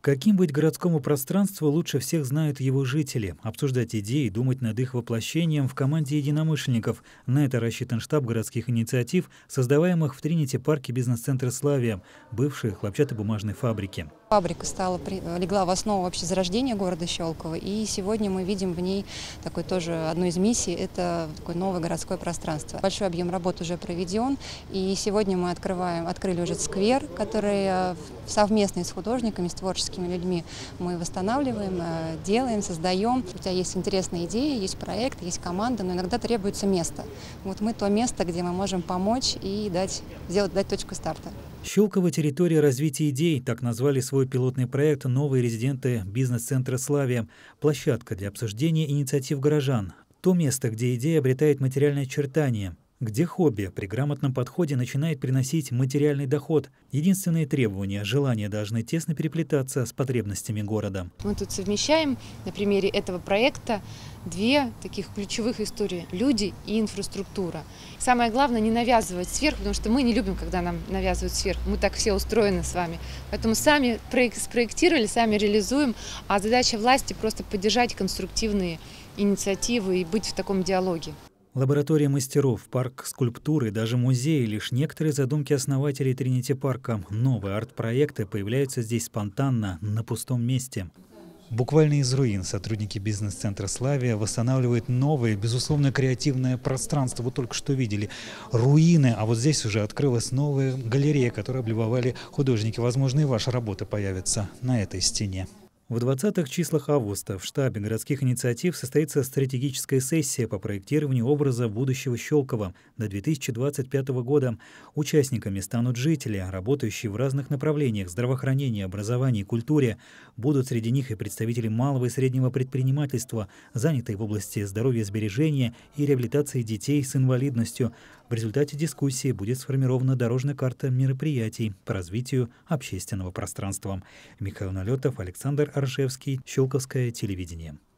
Каким быть городскому пространству лучше всех знают его жители. Обсуждать идеи, думать над их воплощением в команде единомышленников. На это рассчитан штаб городских инициатив, создаваемых в Тринити-парке бизнес-центра «Славия», бывшей хлопчатобумажной фабрики. Фабрика легла в основу вообще зарождения города Щелково, и сегодня мы видим в ней такой тоже одну из миссий – это такое новое городское пространство. Большой объем работ уже проведен, и сегодня мы открыли уже сквер, который совместно с художниками, с творческими людьми мы восстанавливаем, делаем, создаем. У тебя есть интересные идеи, есть проект, есть команда, но иногда требуется место. Вот мы то место, где мы можем помочь и дать точку старта. Щелково – территория развития идей, так назвали свой пилотный проект новые резиденты бизнес-центра «Славия». Площадка для обсуждения инициатив горожан. То место, где идея обретает материальное очертание, где хобби при грамотном подходе начинает приносить материальный доход. Единственные требования – желания должны тесно переплетаться с потребностями города. Мы тут совмещаем на примере этого проекта две таких ключевых истории – люди и инфраструктура. Самое главное – не навязывать сверху, потому что мы не любим, когда нам навязывают сверху. Мы так все устроены с вами. Поэтому сами спроектировали, сами реализуем, а задача власти – просто поддержать конструктивные инициативы и быть в таком диалоге. Лаборатория мастеров, парк скульптуры и даже музей – лишь некоторые задумки основателей Тринити-парка. Новые арт-проекты появляются здесь спонтанно, на пустом месте. Буквально из руин сотрудники бизнес-центра «Славия» восстанавливают новое, безусловно, креативное пространство. Вы только что видели руины, а вот здесь уже открылась новая галерея, которую облюбовали художники. Возможно, и ваша работа появится на этой стене. В 20-х числах августа в штабе городских инициатив состоится стратегическая сессия по проектированию образа будущего Щелково до 2025 года. Участниками станут жители, работающие в разных направлениях здравоохранения, образования и культуре. Будут среди них и представители малого и среднего предпринимательства, занятые в области здоровья, сбережения и реабилитации детей с инвалидностью. В результате дискуссии будет сформирована дорожная карта мероприятий по развитию общественного пространства. Михаил Налетов, Александр Аршевский, Щелковское телевидение.